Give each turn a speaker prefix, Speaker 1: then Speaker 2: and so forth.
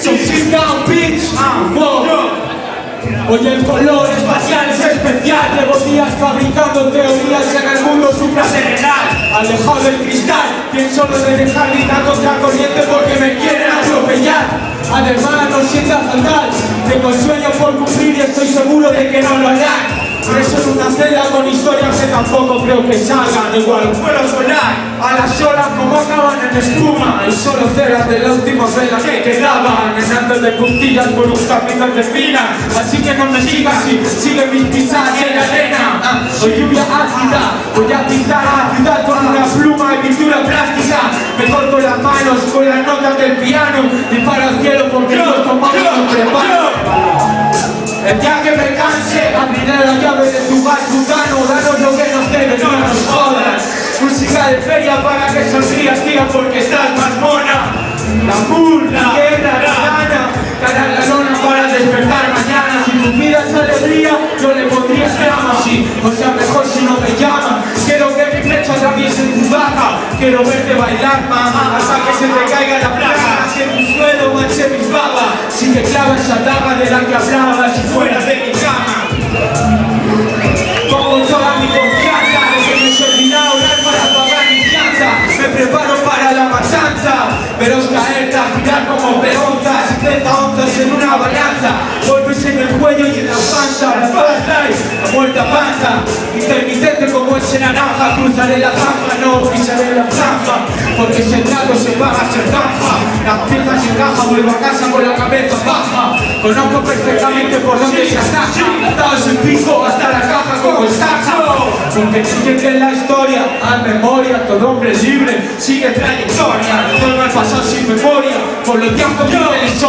Speaker 1: So sit down, bitch. Hoy el color espacial es especial. Llevo días fabricando teorías en el mundo supraterrenal. Alejado del cristal, pienso lo de dejar de ir a contracorriente porque me quieren atropellar. Además no sienta fatal, tengo el sueño por cumplir y estoy seguro de que no lo harán. Preso en una celda con historias que tampoco creo que salgan. Igual puedo volar a las olas como acaban en espuma. Y solo ceras de la última vela que quedaban antes de puntillas por un camino de espina. Así que no me sigas si sigue mis pisadas en la arena. O lluvia ácida, voy a pintar a la ciudad con una pluma y pintura plástica. Me corto las manos con las notas del piano y para el cielo porque los tomados me preparo. El día que me canse, abriré la llave de tu bar putano. Danos lo que nos debes, no nos jodas. Música de feria para que sonrías, tía, porque estás más mona. La murla, guerra, la gana, cara a la lona para despertar mañana. Si tu vida es alegría, yo le pondría llama, sí. O sea, mejor si no me llaman. Quiero que mi flecha atraviese tu vaca. Quiero verte bailar, mamá, hasta que se te caiga la plaga. Que tu suelo manche mis babas. Si te clavas esa daga de la que hablabas si fueras de mi cama. Pongo toda mi confianza, de que me servirá orar para pagar mi fianza. Me preparo para la matanza, veros caer, girar como peonzas, 70 onzas en una balanza, golpes en el cuello y en la panza, la fast life, la muerte avanza, intermitente como ese naranja, cruzaré la zanja, no pisaré la franja, porque si el trato se paga se zanja, las piezas se encajan, vuelvo a casa con la cabeza baja, conozco perfectamente por dónde se ataja, atados el pico hasta la caja como estaja, porque sigue que en la historia, a memoria, todo hombre libre, sigue trayectoria, todo el pasado sin memoria, por los tiempos que me